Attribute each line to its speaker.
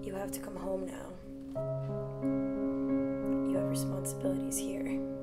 Speaker 1: You have to come home now. You have responsibilities here.